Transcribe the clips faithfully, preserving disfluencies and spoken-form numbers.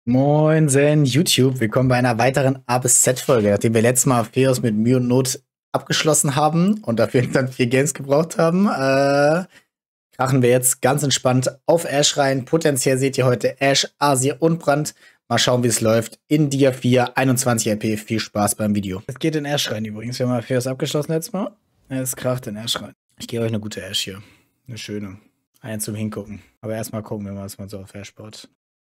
Moinsen YouTube, willkommen bei einer weiteren A bis Z-Folge, nachdem wir letztes Mal Feos mit Mühe und Not abgeschlossen haben und dafür dann vier Games gebraucht haben, äh, krachen wir jetzt ganz entspannt auf Ashe rein. Potenziell seht ihr heute Ashe, Asia und Brand. Mal schauen, wie es läuft. In Dia vier, einundzwanzig R P. Viel Spaß beim Video. Es geht in Ashe rein übrigens. Wir haben mal Feos abgeschlossen letztes Mal. Es kracht in Ashe rein. Ich gebe euch eine gute Ashe hier. Eine schöne. Einen zum Hingucken. Aber erstmal gucken wir mal, was man so auf Ashe baut.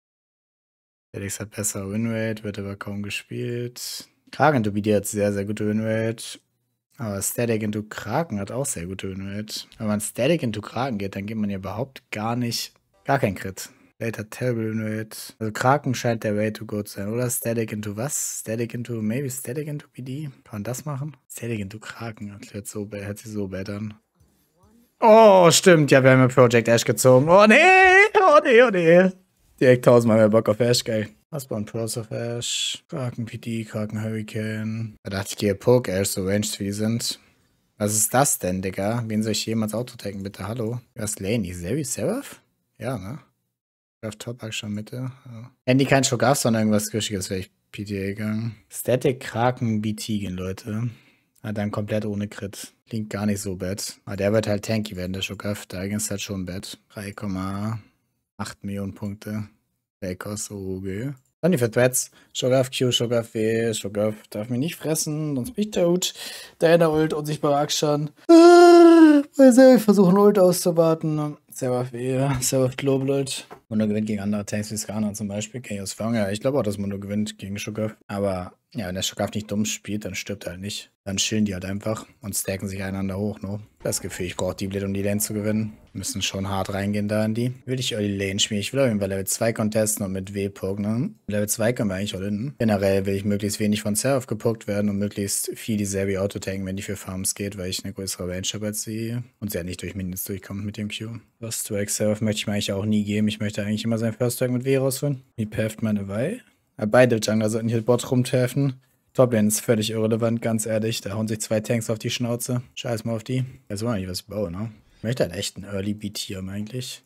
Felix hat besser Winrate, wird aber kaum gespielt. Kraken into B D hat sehr, sehr gute Winrate. Aber Static into Kraken hat auch sehr gute Winrate. Wenn man Static into Kraken geht, dann geht man ja überhaupt gar nicht, gar kein Crit. Late hat terrible Winrate. Also Kraken scheint der Way to go zu sein. Oder Static into was? Static into, maybe Static into B D? Kann man das machen? Static into Kraken hört, so, hört sich so bad an. Oh, stimmt. Ja, wir haben ja Project Ashe gezogen. Oh, nee. Oh, nee, oh, nee. Direkt tausendmal mehr Bock auf Ashe, geil. Was war ein Pros of Ashe? Kraken P D, Kraken Hurricane. Da dachte ich, gehe Poke Ashe, so ranged wie sind. Was ist das denn, Digga? Wen soll ich jemals autotaken, bitte? Hallo? Wer ist Lane? Zeri Seraph? Ja, ne? Auf Top Action Mitte. Ja. Handy kein Shogav, sondern irgendwas Rischiges wäre ich P D A gegangen. Static Kraken B T gehen, Leute. Ah, dann komplett ohne Crit. Klingt gar nicht so bad. Aber der wird halt tanky werden, der Shogav. Da ist halt schon bad. drei Komma acht Millionen Punkte. Bakers, okay. Dann die für Threads. Shogav Q, Shogav W, Shogav darf mich nicht fressen, sonst bin ich tot. Diana Ult, unsichtbarer Akshan. Ah, ich versuche Ult auszuwarten. Seraph W, Seraph Global Ult. Mundo gewinnt gegen andere Tanks wie Skana zum Beispiel. Chaos Fang, ja, ich glaube auch, dass Mundo gewinnt gegen Shogav. Aber ja, wenn der Shogav nicht dumm spielt, dann stirbt er halt nicht. Dann chillen die halt einfach und stacken sich einander hoch, ne? Das Gefühl, ich brauche die Blade, um die Lane zu gewinnen. Müssen schon hart reingehen da in die. Will ich Early Lane spielen? Ich will auf jeden Fall Level zwei contesten und mit W-Poke, ne? Level zwei können wir eigentlich all in. Generell will ich möglichst wenig von Seraph gepokt werden und möglichst viel die Serie autotanken, wenn die für Farms geht, weil ich eine größere Range habe als sie. Und sie ja nicht durch Minions durchkommt mit dem Q. First Strike Seraph möchte ich mir eigentlich auch nie geben. Ich möchte eigentlich immer seinen First Strike mit W rausholen. Wie paft meine Wei? Beide Jungler sollten hier Bot rumtaffen. Toplane ist völlig irrelevant, ganz ehrlich. Da hauen sich zwei Tanks auf die Schnauze. Scheiß mal auf die. Jetzt wollen wir nicht, was ich baue, ne? Ich möchte halt echt einen Early Beat hier eigentlich.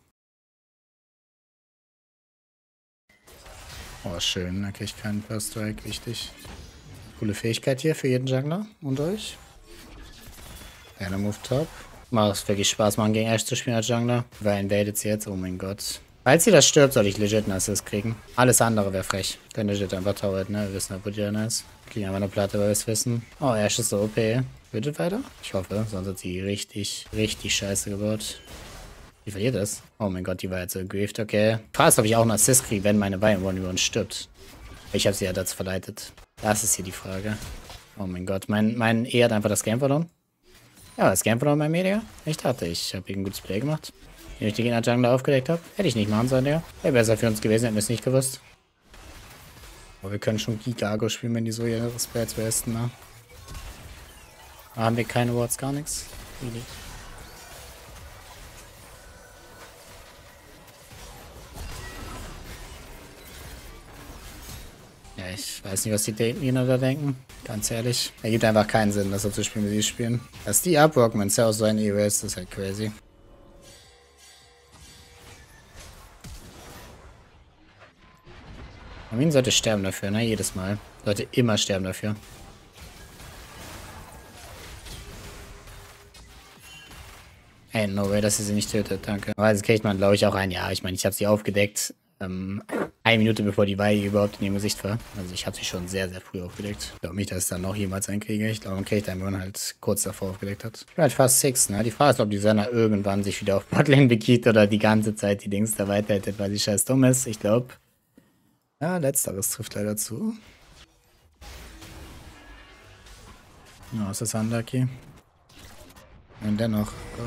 Oh, schön. Da kriege ich keinen First Strike. Wichtig. Coole Fähigkeit hier für jeden Jungler und euch. Einer Move Top. Macht es wirklich Spaß, machen gegen Ashe zu spielen als Jungler. Wer invadet jetzt? Oh mein Gott. Falls sie das stirbt, soll ich legit einen Assist kriegen. Alles andere wäre frech. Können legit einfach Tower, ne? Wir wissen, wo die dann ist. Kriegen einfach eine Platte, weil wir es wissen. Oh, Ashe ist so O P. Wird es weiter? Ich hoffe, sonst hat sie richtig, richtig scheiße gebaut. Die verliert das. Oh mein Gott, die war jetzt so gegrieft, okay. Krass, ob ich auch einen Assist kriege, wenn meine Wein über uns stirbt. Ich habe sie ja dazu verleitet. Das ist hier die Frage. Oh mein Gott, mein, mein E hat einfach das Game verloren. Ja, das Game verloren mein Media. Ich dachte, ich habe ein gutes Play gemacht. Wenn ich die Gegner Jungler aufgedeckt habe, hätte ich nicht machen sollen, Digga. Wäre besser für uns gewesen, hätten wir es nicht gewusst. Aber wir können schon Gigago spielen, wenn die so ihre Spells besten, ne? Da haben wir keine Wards, gar nichts. Really. Ja, ich weiß nicht, was die Gegner da denken. Ganz ehrlich. Ergibt einfach keinen Sinn, das so zu spielen, wie sie spielen. Dass die abrocken, wenn Seraph so ein E-Race ist, ist halt crazy. Armin sollte sterben dafür, ne? Jedes Mal. Sollte immer sterben dafür. Ey, no way, dass sie sie nicht tötet, danke. Aber jetzt kriegt man, glaube ich, auch ein, ja, ich meine, ich habe sie aufgedeckt. Ähm, eine Minute bevor die Weihe überhaupt in ihrem Gesicht war. Also ich habe sie schon sehr, sehr früh aufgedeckt. Ich glaube nicht, dass ich es dann noch jemals einkriege. Ich glaube, man kriegt einen, wenn man halt kurz davor aufgedeckt hat. Ich bin halt fast six, ne? Die Frage ist, ob die Senna irgendwann sich wieder auf Botlane begibt oder die ganze Zeit die Dings da weiterhält, weil sie scheiß dumm ist. Ich glaube. Ja, letzteres trifft leider zu. Ja, oh, ist das unlucky? Und dennoch, go.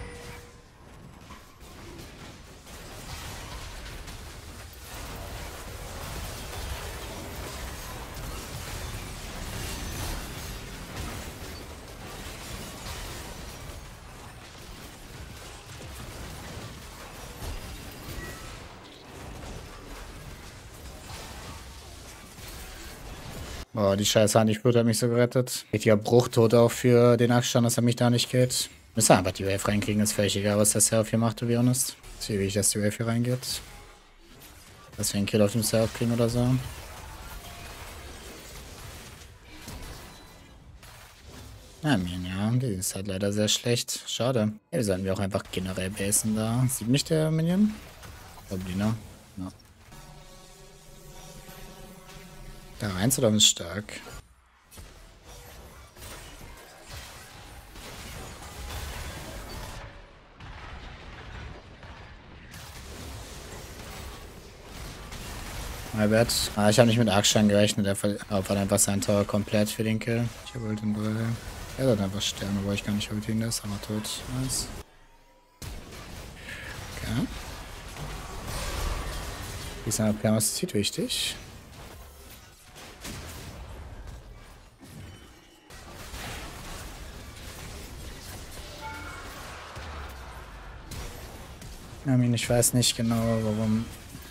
Boah, die scheiß Honeyfoot hat mich so gerettet. Richtiger Bruchtod auch für den Akshan, dass er mich da nicht geht. Müssen einfach die Wave reinkriegen, ist völlig egal, was der Seraph hier macht, to be honest. Ich sehe, wie ich, dass die Wave hier reingeht. Dass wir einen Kill auf dem Server kriegen oder so. Ja, Mien, ja, die ist halt leider sehr schlecht. Schade. Ja, sollten wir auch einfach generell basen da. Sieht mich der Minion? Probably, ne? Ja. Da reinzulaufen ist stark. My bad. Ah, ich habe nicht mit Arkstein gerechnet, er opfert einfach seinen Tower komplett für den Kill. Ich habe Ult und Brille. Er hat einfach Sterne, wo ich gar nicht ultieren ist, aber tot. Nice. Okay. Dieser Permazid wichtig. I mean, ich weiß nicht genau, warum.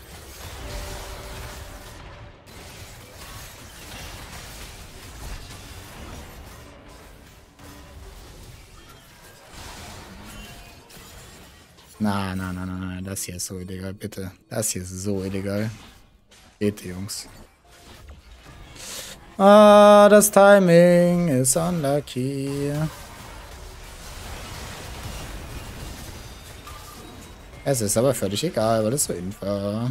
Na, na, na, na, na, das hier ist so illegal, bitte. Das hier ist so illegal. Bitte, Jungs. Ah, das Timing ist unlucky. Es ist aber völlig egal, weil das so in war.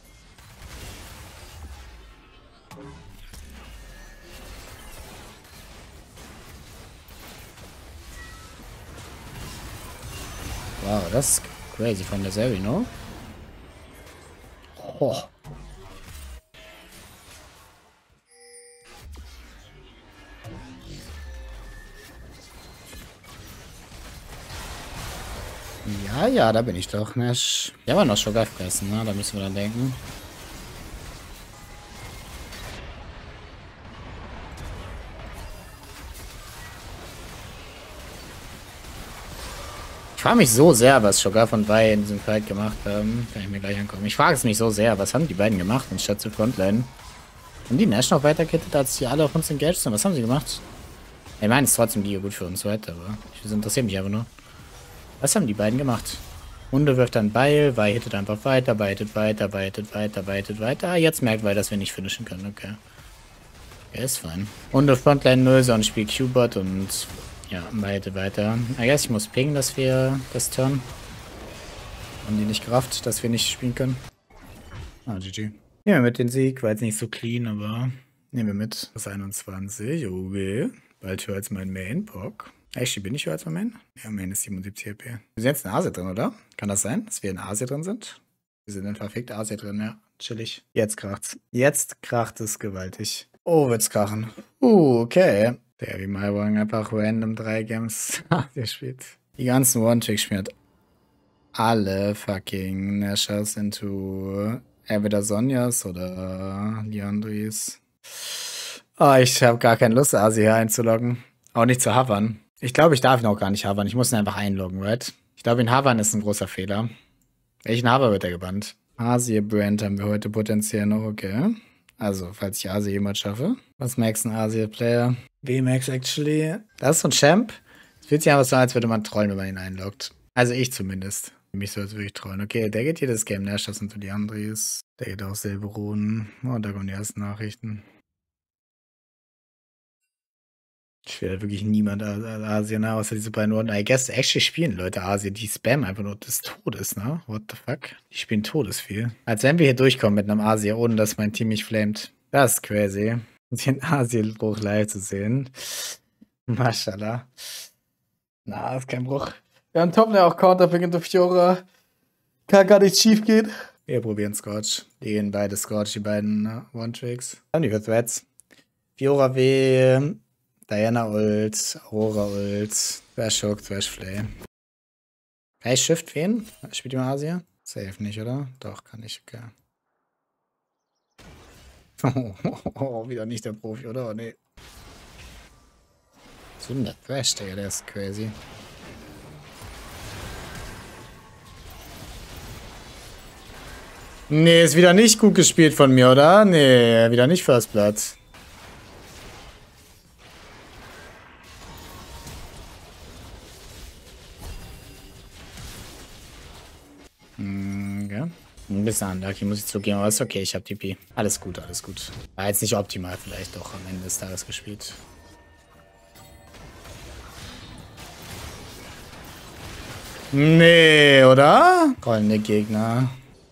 Wow, das ist crazy von der Serie, no? Oh. Ja, ja, da bin ich doch, Nash. Ja, aber noch Sugar fressen, ne? Da müssen wir dann denken. Ich frage mich so sehr, was Sugar von Bei in diesem Fight gemacht haben. Kann ich mir gleich angucken. Ich frage es mich so sehr, was haben die beiden gemacht, anstatt zu Frontline? Haben die Nash noch weiterkettet, als die alle auf uns engaged sind? Was haben sie gemacht? Ich meine, es ist trotzdem die gut für uns weiter, aber das interessiert mich einfach nur. Was haben die beiden gemacht? Hunde wirft dann Beil, Bei hittet einfach weiter, Bei hittet weiter, Bei hittet weiter, Bei hittet weiter. Ah, jetzt merkt Bei, dass wir nicht finishen können, okay. Er ist fein. Hunde Frontline null, so ein Spiel Q-Bot und ja, Bei hittet weiter. I guess ich muss pingen, dass wir das Turn. Haben die nicht gerafft, dass wir nicht spielen können. Ah, G G. Nehmen wir mit den Sieg, war jetzt nicht so clean, aber nehmen wir mit. Das ist einundzwanzig, okay. Bald höher als mein Main-Pock. Actually, bin ich höher als mein Main? Ja, Main ist siebenundsiebzig H P. Wir sind jetzt in Asia drin, oder? Kann das sein, dass wir in Asia drin sind? Wir sind in perfekt Asia drin, ja. Chillig. Jetzt kracht's. Jetzt kracht es gewaltig. Oh, wird's krachen. Uh, okay. Der wie Malwang einfach random drei Games Asia spielt. Die ganzen One-Tricks spielt alle fucking Nashers into entweder Sonjas oder Leandris. Oh, ich habe gar keine Lust, Asi hier einzuloggen. Auch nicht zu havern. Ich glaube, ich darf ihn auch gar nicht havern. Ich muss ihn einfach einloggen, right? Ich glaube, ihn havern ist ein großer Fehler. Welchen Haver wird er gebannt? Asie-Brand haben wir heute potenziell noch, okay. Also, falls ich Asie jemals schaffe. Was max ein Asie-Player? W-Max actually. Das ist so ein Champ. Es fühlt sich einfach so an, als würde man trollen, wenn man ihn einloggt. Also ich zumindest. Mich soll es wirklich trollen. Okay, der geht jedes Game Nash, das sind so die Andres. Der geht auch selbe Runen. Oh, da kommen die ersten Nachrichten. Ich will wirklich niemand Asien, außer diese beiden Runden. I guess actually spielen Leute Asien, die spammen einfach nur des Todes, ne? What the fuck? Die spielen Todesviel. Als wenn wir hier durchkommen mit einem Asien, ohne dass mein Team mich flamet. Das ist crazy. Den Asien-Bruch live zu sehen. Mashallah. Na, ist kein Bruch. Wir haben Top auch Counterpick into Fiora. Kann gar nicht schief gehen. Wir probieren Scorch. Die gehen beide Scorch, die beiden uh, One-Tricks. Haben die für Threads. Fiora W. Diana Ult. Aurora Ult. Thrash Hook, Thrash Flay. Kann ich Shift wen? Spielt die mal Asia? Safe nicht, oder? Doch, kann ich, okay. Oh, oh, oh, wieder nicht der Profi, oder? Oh, nee. So ein Thrash, Digga, der ist crazy. Nee, ist wieder nicht gut gespielt von mir, oder? Nee, wieder nicht First Blood. Hm, ja. Ein bisschen unlucky, muss ich zugeben, aber ist okay, ich hab T P. Alles gut, alles gut. War jetzt nicht optimal vielleicht doch am Ende des Tages gespielt. Nee, oder? Rollende Gegner.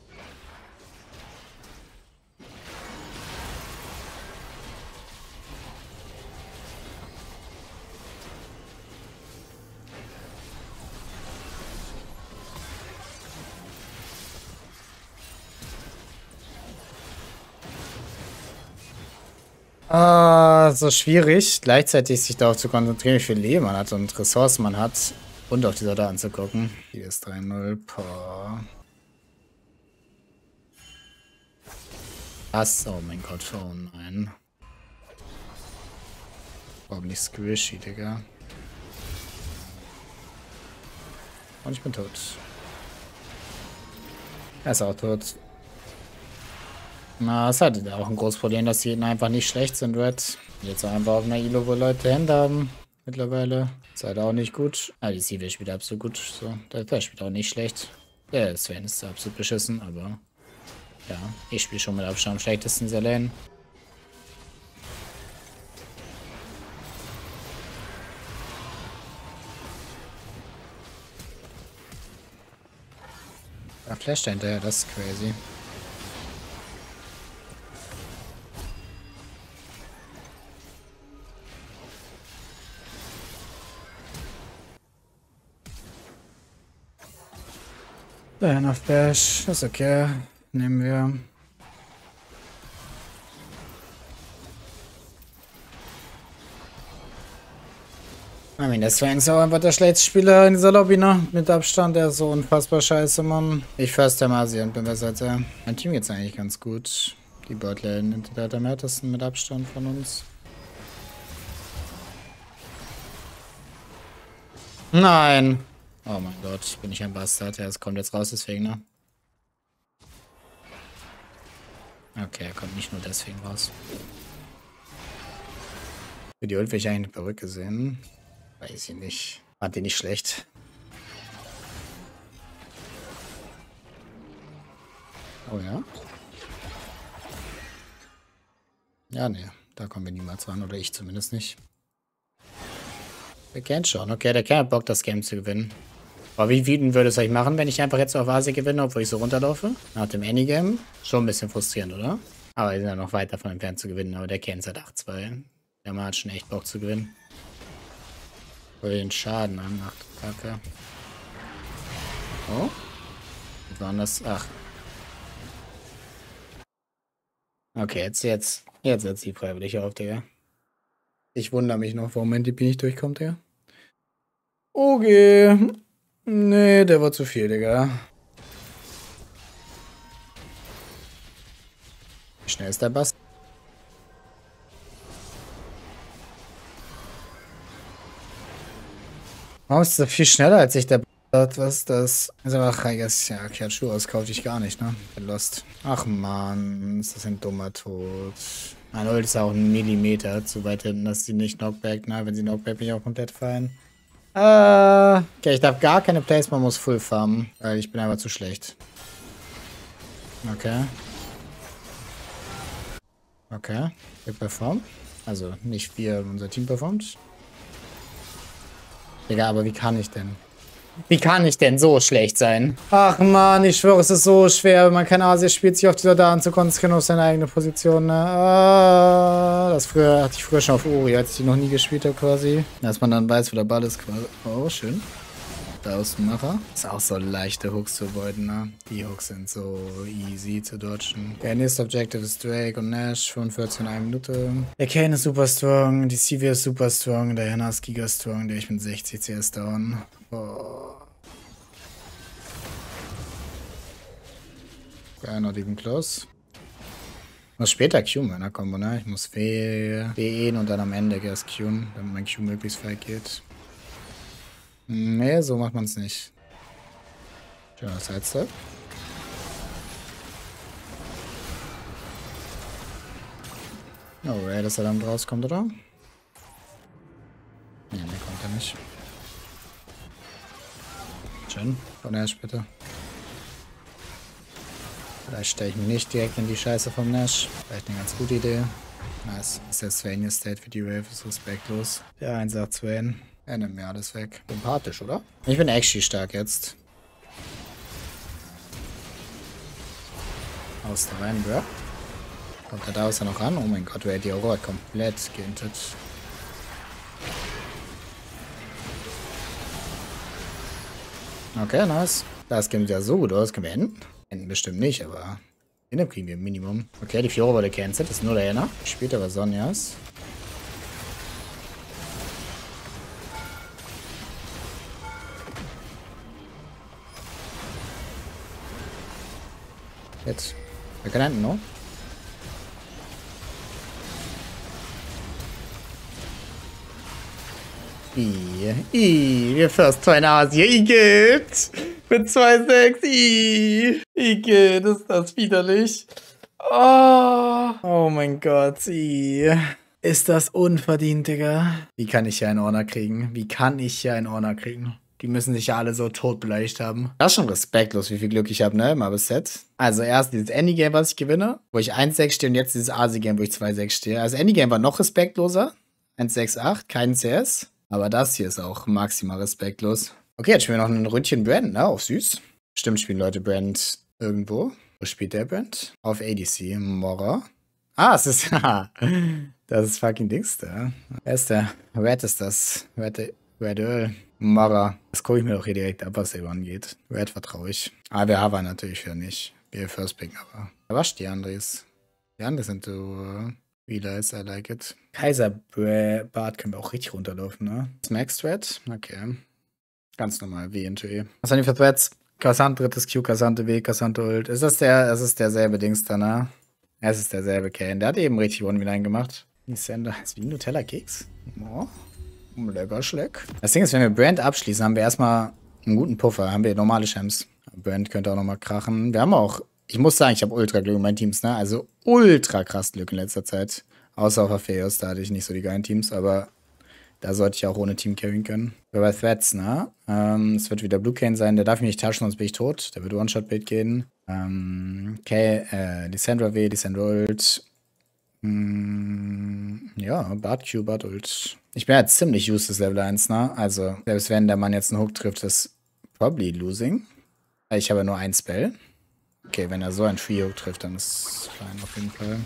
Ah, so schwierig, gleichzeitig sich darauf zu konzentrieren, wie viel Leben man hat und Ressourcen man hat und auf die Soldaten zu gucken. Hier ist drei null. Boah. Was? Oh mein Gott, oh nein. Warum nicht squishy, Digga? Und ich bin tot. Er ist auch tot. Na, es hat auch ein großes Problem, dass die Gegner einfach nicht schlecht sind, Red. Jetzt auch einfach auf einer Elo, wo Leute Hände haben. Mittlerweile. Ist halt auch nicht gut. Ah, die Sivir spielt absolut gut. So, der, der spielt auch nicht schlecht. Der Sven ist absolut beschissen, aber ja, ich spiele schon mit Abstand am schlechtesten Selene. Da flasht er hinterher, das ist crazy. Dahin auf Bash, ist okay. Nehmen wir. I mean, der Sven ist auch einfach der schlechteste Spieler in dieser Lobby, ne? Mit Abstand, der ist so unfassbar scheiße, Mann. Ich first der Masi und bin besser als er. Mein Team geht's eigentlich ganz gut. Die Botlane nimmt der am härtesten mit Abstand von uns. Nein! Oh mein Gott, bin ich ein Bastard. Ja, es kommt jetzt raus, deswegen, ne? Okay, er kommt nicht nur deswegen raus. Für die Ult will ich eigentlich eine Perücke sehen. Weiß ich nicht. Fand die nicht schlecht. Oh ja? Ja, ne. Da kommen wir niemals ran. Oder ich zumindest nicht. Der kennt schon. Okay, der kennt Bock, das Game zu gewinnen. Aber wie wütend würde es euch machen, wenn ich einfach jetzt auf Asi gewinne, obwohl ich so runterlaufe? Nach dem Anygame? Schon ein bisschen frustrierend, oder? Aber wir sind ja noch weit davon entfernt zu gewinnen. Aber der kennt seit acht zwei. Der Mann hat schon echt Bock zu gewinnen. Voll den Schaden an, ach du Kacke. Oh? Was war das? Ach. Okay, jetzt, jetzt. Jetzt setzt sie freiwillig auf, Digga. Ich wundere mich noch, warum mein D P nicht durchkommt, Digga. Okay. Nee, der war zu viel, Digga. Wie schnell ist der Bass? Warum ist der viel schneller als ich, der Bass? Was ist das? Also, ach, ja, Kiachu, das kaufe ich gar nicht, ne? Bin lost. Ach man, ist das ein dummer Tod. Mein Ult ist auch ein Millimeter zu weit hinten, dass sie nicht Knockback, ne? Wenn sie Knockback, bin ich auch komplett fallen. Äh, okay, ich darf gar keine Plays, man muss Full farmen, weil ich bin einfach zu schlecht. Okay. Okay, wir performen. Also nicht wir, unser Team performt. Digga, aber wie kann ich denn? Wie kann ich denn so schlecht sein? Ach man, ich schwöre, es ist so schwer, wenn man kein Asia spielt, sich auf die Soldaten zu konzentrieren, auf seine eigene Position. Ne? Ah, das früher hatte ich früher schon auf Uri, als ich die noch nie gespielt habe quasi. Dass man dann weiß, wo der Ball ist quasi. Oh, schön. Der Außenmacher. Ist auch so leichte Hooks zu avoiden, ne? Die Hooks sind so easy zu dodgen. Der nächste Objective ist Drake und Nash, fünfundvierzig in einer Minute. Der Kane ist super strong, die Sivir ist super strong, der Henna ist giga strong, der ich bin sechzig C S down. Oh. Ja, not even close. Ich muss später Q'en in der Combo, ne? Ich muss W E und dann am Ende erst Q'en, damit mein Q möglichst weit geht. Nee, so macht man es nicht. Schöner Sidestep. No way, dass er dann rauskommt, oder? Nee, nee, kommt er nicht. Schön. Von Ash, bitte. Vielleicht stelle ich mich nicht direkt in die Scheiße vom Nash. Vielleicht eine ganz gute Idee. Nice. Ist der Swain State für die Wave? Ist respektlos. Der eins sagt Swain. Er nimmt mir alles weg. Sympathisch, oder? Ich bin actually stark jetzt. Aus da rein, bro. Kommt er da aus er noch ran? Oh mein Gott, wer hat die Aurora komplett geintet. Okay, nice. Das geht ja so gut aus. Können wir enden? Enden bestimmt nicht, aber den kriegen wir im Minimum. Okay, die Fiora wurde cancelled. Das ist nur der Henna. Spielt aber Sonjas. Jetzt. Wir können enden, no? I, I, wir First Two in Asia, Igitt! Mit zwei sechs, I, Igitt, ist das widerlich. Oh, oh mein Gott, I. Ist das unverdient, Digga? Wie kann ich hier einen Honor kriegen? Wie kann ich hier einen Honor kriegen? Die müssen sich ja alle so tot beleidigt haben. Das ist schon respektlos, wie viel Glück ich habe, ne? Im Abel-Set. Also erst dieses Endgame, was ich gewinne, wo ich eins sechs stehe und jetzt dieses Asi-Game, wo ich zwei sechs stehe. Also Endgame war noch respektloser. eins sechs acht, kein C S. Aber das hier ist auch maximal respektlos. Okay, jetzt spielen wir noch ein Ründchen Brand, ne? Auf süß. Stimmt, spielen Leute Brand irgendwo. Wo spielt der Brand? Auf A D C. Morra. Ah, es ist, das ist fucking Dings da. Wer ist der? Red ist das. Red, Red Earl. Morra. Das gucke ich mir doch hier direkt ab, was der angeht. Red vertraue ich. Ah, wir haben natürlich für nicht. Wir First Pick, aber. Was die Andres? Die Andres sind so. Wie nice, I like it. Kaiserbart können wir auch richtig runterlaufen, ne? Max Thread? Okay. Ganz normal, W into E. Was haben die für Threads? Kassant, drittes Q, Kassante W, Kassante Ult. Ist das der, das ist derselbe Dings da, ne? Es ist derselbe Kane. Der hat eben richtig One-V-Line gemacht. Sender ist wie ein Nutella-Keks. Oh. Lecker Schleck. Das Ding ist, wenn wir Brand abschließen, haben wir erstmal einen guten Puffer. Haben wir normale Champs. Brand könnte auch nochmal krachen. Wir haben auch, ich muss sagen, ich habe ultra Glück in meinen Teams, ne? Also ultra krass Glück in letzter Zeit. Außer auf Aphelios, da hatte ich nicht so die geilen Teams, aber da sollte ich auch ohne Team carryen können. Wir bei Threads, ne? Ähm, es wird wieder Blue Cane sein, der darf mich nicht touchen, sonst bin ich tot. Der wird One-Shot-Bait gehen. Ähm, okay, äh, Lissandra W, Lissandra Ult. Mm, ja, Bart Q, Bart Ult. Ich bin ja ziemlich useless Level eins, ne? Also, selbst wenn der Mann jetzt einen Hook trifft, ist probably losing. Ich habe ja nur ein Spell. Okay, wenn er so ein Free Hook trifft, dann ist es fein auf jeden Fall.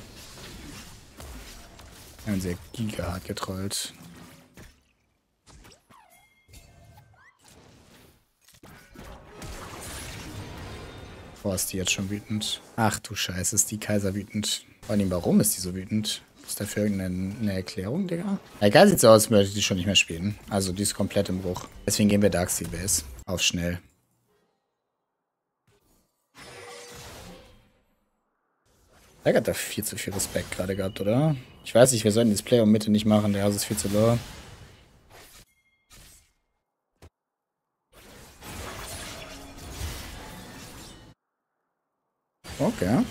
Wir haben sehr gigahart getrollt. Boah, ist die jetzt schon wütend. Ach du Scheiße, ist die Kaiser wütend. Vor allem, warum ist die so wütend? Ist dafür irgendeine eine Erklärung, Digga? Egal, sieht so aus, als würde ich die schon nicht mehr spielen. Also, die ist komplett im Bruch. Deswegen gehen wir Darksteel Base. Auf schnell. Der hat da viel zu viel Respekt gerade gehabt, oder? Ich weiß nicht, wir sollten das Play um Mitte nicht machen. Der Haus ist viel zu low. Okay.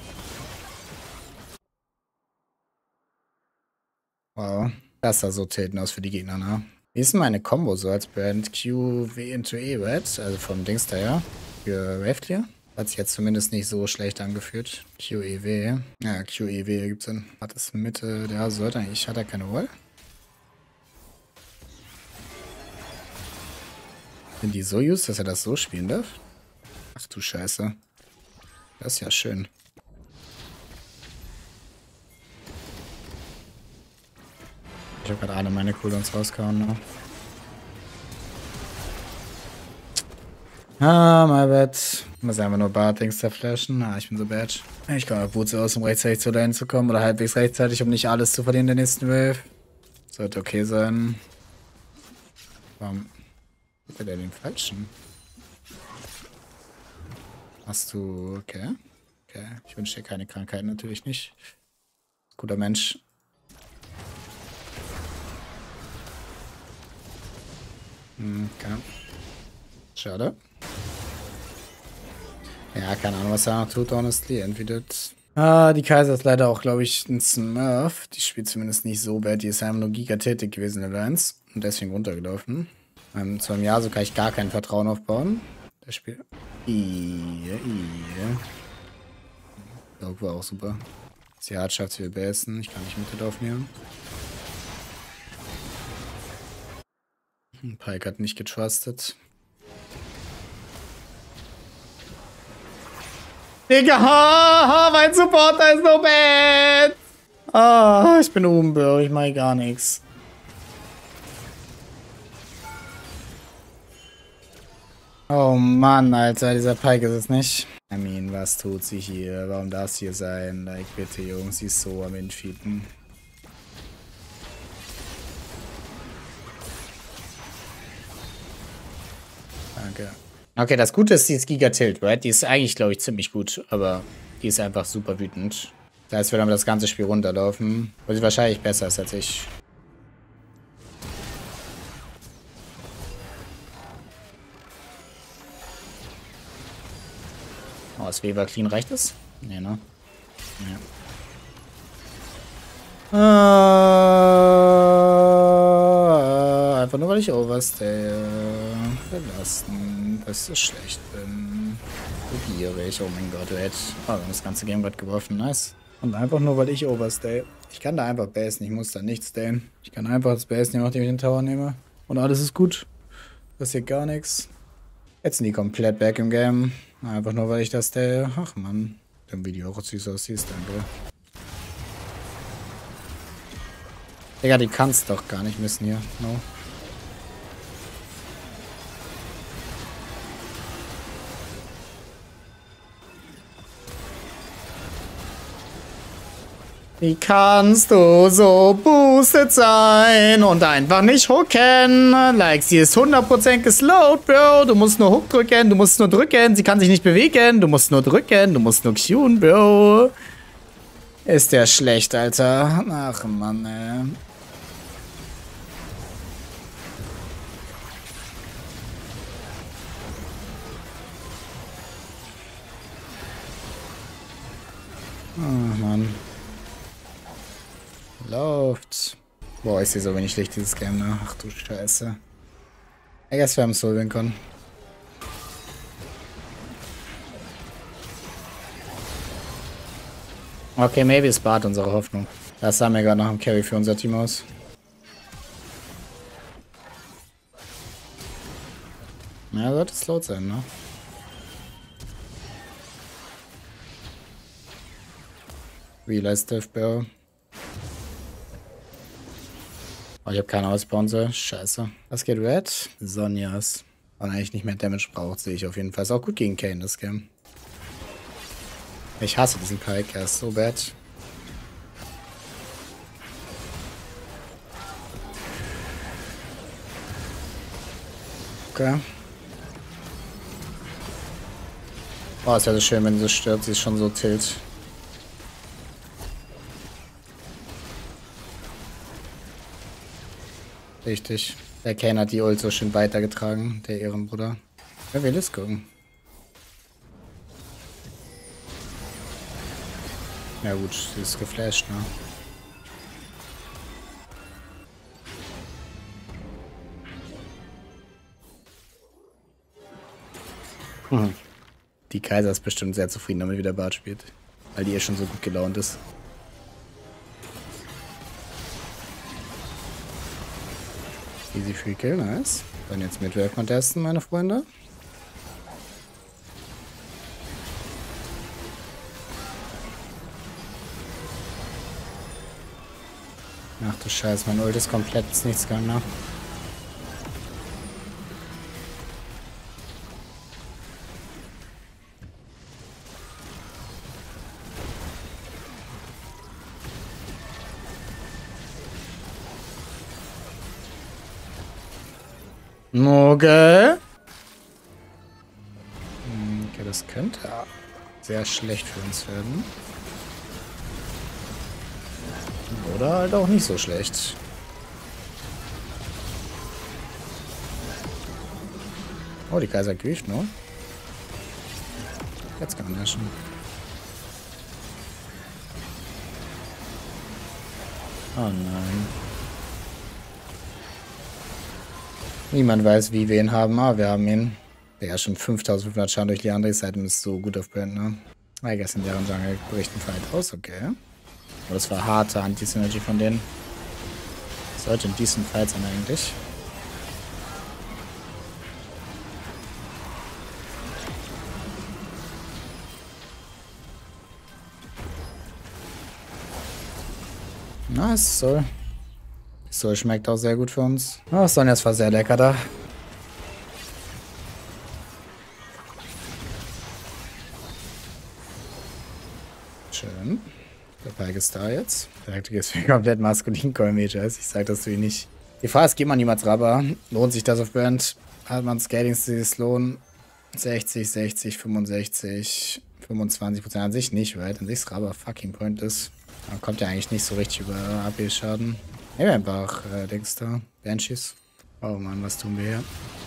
Wow. Das sah so tilten aus für die Gegner, ne? Wie ist denn meine Combo so als Brand? Q, W into E, right? Also vom Dings da, ja? Für Wave Clear? Hat sich jetzt zumindest nicht so schlecht angefühlt. Q E W. Ja, Q E W gibt's dann. Hat es Mitte. Der sollte eigentlich. Hat er keine Wall? Sind die so used, dass er das so spielen darf? Ach du Scheiße. Das ist ja schön. Ich habe gerade alle meine Cooldowns rausgehauen, ne? Ah, my bad. Ich muss einfach nur Bart-Dings zerflashen. Ah, ich bin so bad. Ich komme auf Wurzel aus, um rechtzeitig zu dahin zu kommen. Oder halbwegs rechtzeitig, um nicht alles zu verlieren in der nächsten Wave. Sollte okay sein. Warum hat der den falschen? Hast du... Okay. Okay. Ich wünsche dir keine Krankheiten, natürlich nicht. Guter Mensch. Hm, okay. Schade. Ja, keine Ahnung, was er noch tut, honestly. Entweder. Ah, die Kaiser ist leider auch, glaube ich, ein Smurf. Die spielt zumindest nicht so bad. Die ist einfach nur gigatätig gewesen in der eins. Und deswegen runtergelaufen. Ähm, zu einem Jahr so kann ich gar kein Vertrauen aufbauen. Der spielt. Ii, ii. Dog war auch super. Sie hat schafft sie besten. Ich kann nicht mit aufnehmen. Pike hat nicht getrustet. Digga, ha, ha, mein Supporter ist so bad. Ah, ich bin oben, Bro. Ich mach gar nichts. Oh Mann, Alter, dieser Pike ist es nicht. I mean, was tut sie hier? Warum darf sie hier sein? Like, bitte, Jungs, sie ist so am Infieten. Danke. Okay, das Gute ist, die ist Giga Tilt, right? Die ist eigentlich, glaube ich, ziemlich gut, aber die ist einfach super wütend. Das heißt, wir haben das ganze Spiel runterlaufen, weil sie wahrscheinlich besser ist als ich. Oh, das Weaver Clean reicht es? Nee, ne? Ja. Äh, einfach nur, weil ich overstay. Verlassen, dass ich schlecht bin. So gierig. Oh mein Gott, Red. Oh, wir haben das ganze Game gerade geworfen. Nice. Und einfach nur, weil ich overstay. Ich kann da einfach basen. Ich muss da nicht stayen. Ich kann einfach das basen nehmen, nachdem ich den Tower nehme. Und alles ist gut. Passiert gar nichts. Jetzt sind die komplett back im Game. Einfach nur, weil ich das der. Ach man. Dem Video auch süß aussieht, danke. Digga, die kannst doch gar nicht missen hier. No. Wie kannst du so boosted sein und einfach nicht hooken? Like, sie ist hundert Prozent geslowt, Bro. Du musst nur Hook drücken, du musst nur drücken. Sie kann sich nicht bewegen, du musst nur drücken, du musst nur queuen, Bro. Ist der schlecht, Alter. Ach, Mann, ey. Oh, Mann. Läuft. Boah, ich sehe so wenig Licht, dieses Game, ne? Ach du Scheiße. I guess wir haben es so gewinnen können. Okay, maybe ist Bart unsere Hoffnung. Das sah mir gerade nach dem Carry für unser Team aus. Ja, sollte es laut sein, ne? Realize Death Bear. Oh, ich habe keine Ausbounce. Scheiße. Was geht Red? Sonjas. Und eigentlich nicht mehr Damage braucht, sehe ich auf jeden Fall. Ist auch gut gegen Kayn, das Game. Ich hasse diesen Pike, er ist so bad. Okay. Oh, es wäre so schön, wenn sie stirbt. Sie ist schon so tilt. Richtig. Der Kayn hat die Ult so schön weitergetragen, der Ehrenbruder. Wer will es gucken? Ja gut, sie ist geflasht, ne? Hm. Die Kaiser ist bestimmt sehr zufrieden damit, wie der Bart spielt. Weil die eh schon so gut gelaunt ist. Easy Free Kill, nice. Dann jetzt mit Wave contesten, meine Freunde. Ach du Scheiße, mein Ult ist komplett ist nichts gegangen, ne? Okay. Okay, das könnte sehr schlecht für uns werden. Oder halt auch nicht so schlecht. Oh, die Kaiser grieft nur. Jetzt kann er schon. Oh nein. Niemand weiß, wie wir ihn haben, aber wir haben ihn. Der ja schon fünftausendfünfhundert Schaden durch Liandris, seitdem ist so gut auf Brand, ne? I guess in deren Jungle bricht ein Fight aus, okay. Aber das war harte Anti-Synergy von denen. Das sollte ein decent Fight sein eigentlich. Nice, Soul. Soul schmeckt auch sehr gut für uns. Oh, Sonjas war sehr lecker da. Schön. Der Pike ist da jetzt. Der du gehst für komplett maskulin Call-Major. Ich sag das zu ihm nicht. Die Frage ist, geht man niemals Rabba? Lohnt sich das auf Brand? Hat man Scaling-Stills Lohn? sechzig, sechzig, fünfundsechzig, fünfundzwanzig Prozent an sich nicht, right? An sich ist Rabba fucking pointless. Man kommt ja eigentlich nicht so richtig über A P-Schaden. Nehmen wir einfach äh, Dings da. Banshees. Oh Mann, was tun wir hier?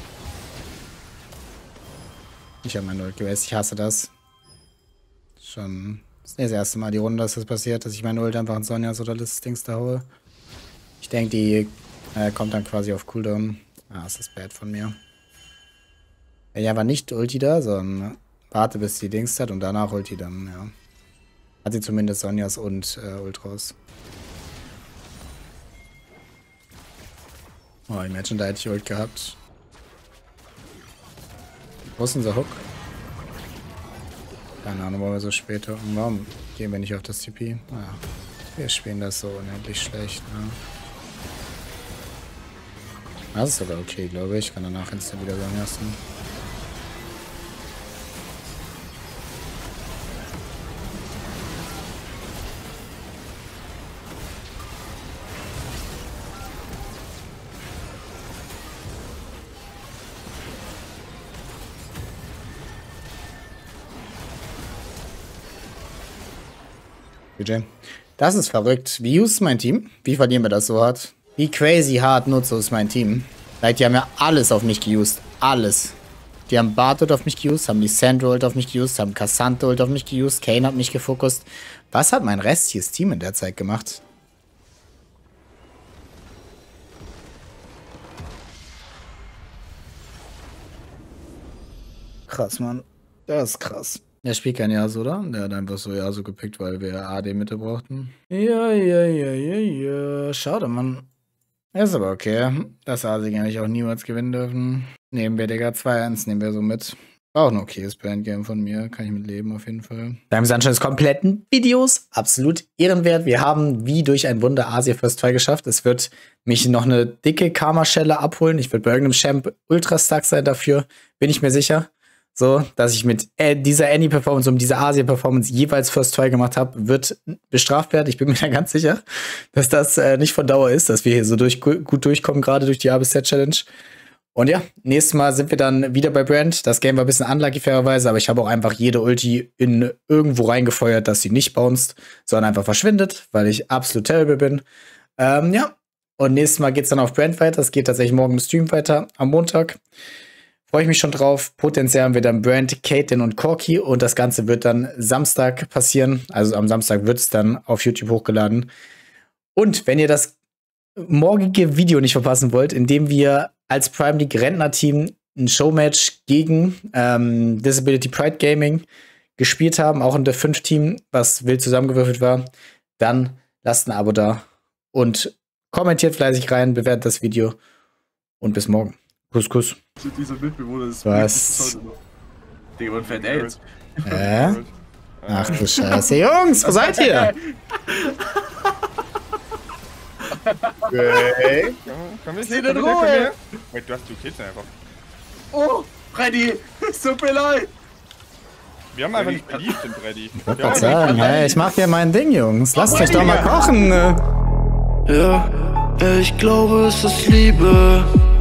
Ich habe meine Ult gewählt. Ich hasse das. Schon. Das ist das erste Mal die Runde, dass das passiert, dass ich meine Ult einfach in Sonjas oder das Dings da hole. Ich denke, die äh, kommt dann quasi auf Cooldown. Ah, ist das bad von mir. Ja, war nicht Ulti da, sondern warte, bis die Dings hat und danach Ulti dann, ja. Hat sie zumindest Sonjas und äh, Ultras. Oh, Imagine, da hätte ich Ult gehabt. Wo ist unser Hook? Keine Ahnung, warum wir so spät hocken. Warum gehen wir nicht auf das T P? Ah, wir spielen das so unendlich schlecht, ne? Das ist sogar okay, glaube ich. Kann danach instant wieder sagen lassen. Das ist verrückt. Wie used mein Team? Wie verlieren wir das so hart? Wie crazy hart nutzt ist mein Team? Like, die haben ja alles auf mich geused. Alles. Die haben Bart auf mich geused, haben die Sandro auf mich geused, haben Cassandra auf mich geused, Kane hat mich gefokust. Was hat mein restliches Team in der Zeit gemacht? Krass, Mann. Das ist krass. Der spielt kein Yasuo, oder? Der hat einfach so Yasuo gepickt, weil wir A D-Mitte brauchten. Ja, ja, ja, ja, ja. Schade, Mann. Ist aber okay. Das Asik eigentlich auch niemals gewinnen dürfen. Nehmen wir, Digga. zwei eins nehmen wir so mit. Auch ein okayes Brandgame von mir. Kann ich mit leben, auf jeden Fall. Beim Anschein des kompletten Videos. Absolut ehrenwert. Wir haben wie durch ein Wunder Asia First zwei geschafft. Es wird mich noch eine dicke Karma-Schelle abholen. Ich werde bei irgendeinem Champ ultra stark sein dafür. Bin ich mir sicher. So, dass ich mit äh, dieser Annie-Performance und dieser Asia-Performance jeweils First zwei gemacht habe, wird bestraft werden. Ich bin mir da ganz sicher, dass das äh, nicht von Dauer ist, dass wir hier so durch, gut durchkommen, gerade durch die A B Z-Challenge. Und ja, nächstes Mal sind wir dann wieder bei Brand. Das Game war ein bisschen unlucky fairerweise, aber ich habe auch einfach jede Ulti in irgendwo reingefeuert, dass sie nicht bounced, sondern einfach verschwindet, weil ich absolut terrible bin. Ähm, ja, und nächstes Mal geht's dann auf Brand weiter. Das geht tatsächlich morgen im Stream weiter, am Montag. Freue ich mich schon drauf. Potenziell haben wir dann Brand, Caitlyn und Corki und das Ganze wird dann Samstag passieren. Also am Samstag wird es dann auf YouTube hochgeladen. Und wenn ihr das morgige Video nicht verpassen wollt, in dem wir als Prime League Rentner-Team ein Showmatch gegen ähm, Disability Pride Gaming gespielt haben, auch in der fünf Team, was wild zusammengewürfelt war, dann lasst ein Abo da und kommentiert fleißig rein, bewertet das Video und bis morgen. Kuss, Kuss. Dieser Mitbewohner ist was? Digga, und fährt er jetzt? Äh? Ach du Scheiße. Jungs, wo seid ihr? Okay. Komm jetzt hier, komm her. Wait, du hast du Kills einfach. Oh, Freddy, es tut mir leid. Wir haben einfach nicht beliebt in Freddy. Ich wollte gerade sagen, hey, ich mach hier mein Ding, Jungs. Lasst mich doch mal kochen. Ja, ich glaube, es ist Liebe.